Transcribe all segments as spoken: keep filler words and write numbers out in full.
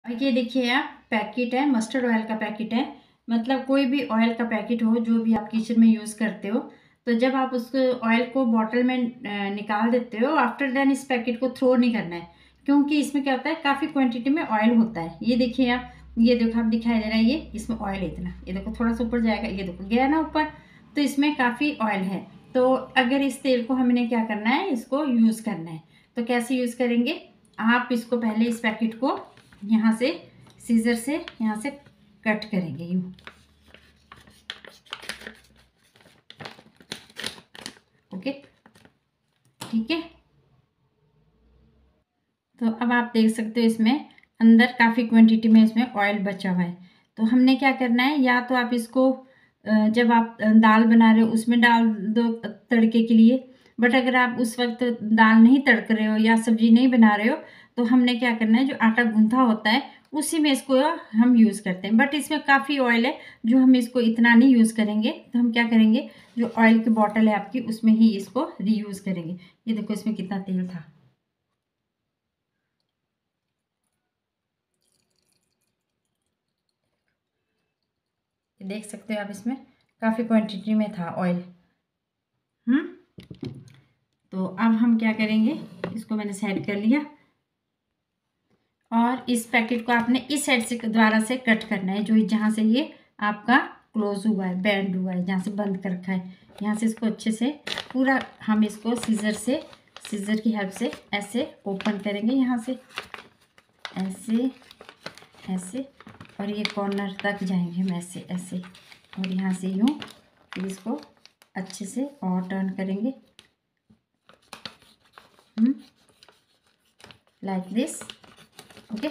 और ये देखिए आप पैकेट है, मस्टर्ड ऑयल का पैकेट है। मतलब कोई भी ऑयल का पैकेट हो जो भी आप किचन में यूज़ करते हो, तो जब आप उस ऑयल को बॉटल में निकाल देते हो, आफ्टर देन इस पैकेट को थ्रो नहीं करना है, क्योंकि इसमें क्या होता है, काफ़ी क्वांटिटी में ऑयल होता है। ये देखिए आप, ये देखो आप दिखाई दे रहा है, ये इसमें ऑयल है इतना, ये देखो थोड़ा सा ऊपर जाएगा, ये देखो गया ना ऊपर, तो इसमें काफ़ी ऑयल है। तो अगर इस तेल को हमने क्या करना है, इसको यूज़ करना है, तो कैसे यूज़ करेंगे, आप इसको पहले इस पैकेट को यहाँ से सीजर से यहाँ से कट करेंगे यूँ। ओके, ठीक है। तो अब आप देख सकते हो इसमें अंदर काफ़ी क्वांटिटी में इसमें ऑयल बचा हुआ है। तो हमने क्या करना है, या तो आप इसको जब आप दाल बना रहे हो उसमें डाल दो तड़के के लिए, बट अगर आप उस वक्त दाल नहीं तड़क रहे हो या सब्जी नहीं बना रहे हो, तो हमने क्या करना है, जो आटा गूंथा होता है उसी में इसको हम यूज़ करते हैं। बट इसमें काफ़ी ऑयल है, जो हम इसको इतना नहीं यूज़ करेंगे, तो हम क्या करेंगे, जो ऑयल की बॉटल है आपकी उसमें ही इसको रीयूज़ करेंगे। ये देखो इसमें कितना तेल था। देख सकते हो आप, इसमें काफ़ी क्वांटिटी में था ऑयल। हम्म तो अब हम क्या करेंगे, इसको मैंने साइड कर लिया, और इस पैकेट को आपने इस साइड से द्वारा से कट करना है, जो जहाँ से ये आपका क्लोज हुआ है, बैंड हुआ है, जहाँ से बंद कर रखा है, यहाँ से इसको अच्छे से पूरा हम इसको सीजर से सीजर की हेल्प से ऐसे ओपन करेंगे, यहाँ से ऐसे ऐसे, और ये कॉर्नर तक जाएंगे हम ऐसे ऐसे, और यहाँ से यूँ, फिर इसको अच्छे से और टर्न करेंगे लाइक दिस। ओके,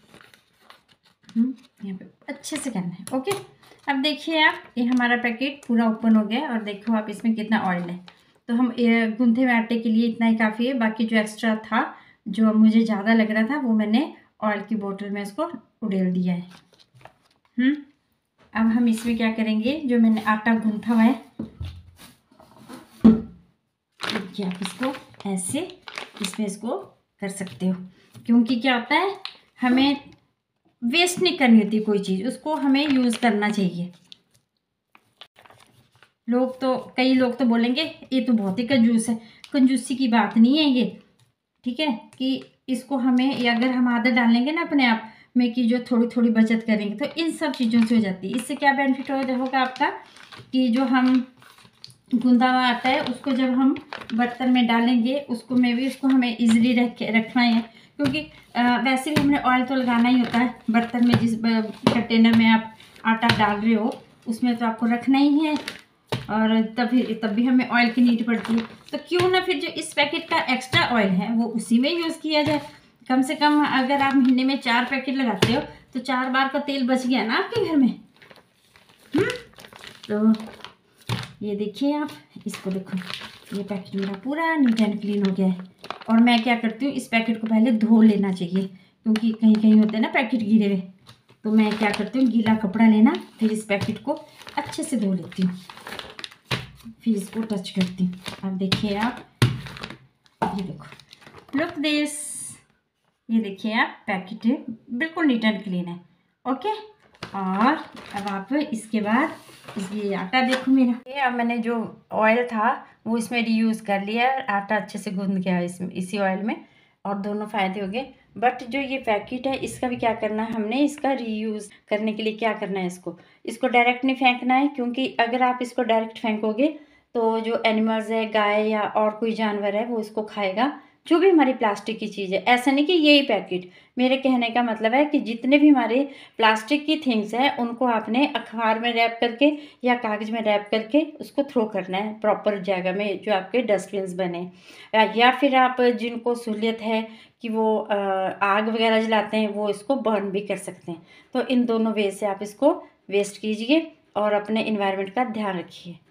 यहाँ पे अच्छे से करना है। ओके, अब देखिए आप, ये हमारा पैकेट पूरा ओपन हो गया, और देखो आप इसमें कितना ऑयल है। तो हम गूंथे हुए आटे के लिए इतना ही काफ़ी है, बाकी जो एक्स्ट्रा था, जो मुझे ज़्यादा लग रहा था, वो मैंने ऑयल की बोतल में इसको उड़ेल दिया है। हम्म अब हम इसमें क्या करेंगे, जो मैंने आटा गूंथा हुआ है, देखिए आप इसको ऐसे इसमें इसको कर सकते हो, क्योंकि क्या होता है, हमें वेस्ट नहीं करनी होती कोई चीज़, उसको हमें यूज़ करना चाहिए। लोग तो कई लोग तो बोलेंगे ये तो बहुत ही कंजूस है, कंजूसी की बात नहीं है ये, ठीक है, कि इसको हमें, या अगर हम आदत डालेंगे ना अपने आप में कि जो थोड़ी थोड़ी बचत करेंगे, तो इन सब चीज़ों से हो जाती है। इससे क्या बेनिफिट हो होगा आपका, कि जो हम गूंदा हुआ आता है उसको जब हम बर्तन में डालेंगे, उसको में भी उसको हमें इजीली रख रखना है, क्योंकि वैसे भी हमने ऑयल तो लगाना ही होता है बर्तन में, जिस कंटेनर में आप आटा डाल रहे हो उसमें तो आपको रखना ही है, और तभी तब भी हमें ऑयल की नीड पड़ती है। तो क्यों ना फिर जो इस पैकेट का एक्स्ट्रा ऑयल है वो उसी में यूज़ किया जाए। कम से कम अगर आप महीने में चार पैकेट लगाते हो तो चार बार का तेल बच गया ना आपके घर में। हुँ? तो ये देखिए आप, इसको देखो, ये पैकेट मेरा पूरा नीट एंड क्लीन हो गया है। और मैं क्या करती हूँ, इस पैकेट को पहले धो लेना चाहिए, क्योंकि कहीं कहीं होते हैं ना पैकेट गिरे हुए, तो मैं क्या करती हूँ, गीला कपड़ा लेना, फिर इस पैकेट को अच्छे से धो लेती हूँ, फिर इसको टच करती हूँ। अब देखिए आप, ये देखो, लुक दिस, ये देखिए आप, पैकेट है बिल्कुल नीट एंड क्लीन है। ओके, और अब आप इसके बाद ये आटा देखो मेरा, ये अब मैंने जो ऑयल था वो इसमें रीयूज़ कर लिया, आटा अच्छे से गूंद गया इसमें, इसी ऑयल में, और दोनों फ़ायदे हो गए। बट जो ये पैकेट है इसका भी क्या करना है, हमने इसका रीयूज़ करने के लिए क्या करना है, इसको इसको डायरेक्ट नहीं फेंकना है, क्योंकि अगर आप इसको डायरेक्ट फेंकोगे तो जो एनिमल्स है, गाय या और कोई जानवर है, वो इसको खाएगा, जो भी हमारी प्लास्टिक की चीज़ है। ऐसा नहीं कि यही पैकेट, मेरे कहने का मतलब है कि जितने भी हमारे प्लास्टिक की थिंग्स हैं उनको आपने अखबार में रैप करके या कागज़ में रैप करके उसको थ्रो करना है प्रॉपर जगह में, जो आपके डस्टबिन्स बने, या फिर आप जिनको सहूलियत है कि वो आग वगैरह जलाते हैं वो इसको बर्न भी कर सकते हैं। तो इन दोनों वे से आप इसको वेस्ट कीजिए और अपने इन्वायरमेंट का ध्यान रखिए।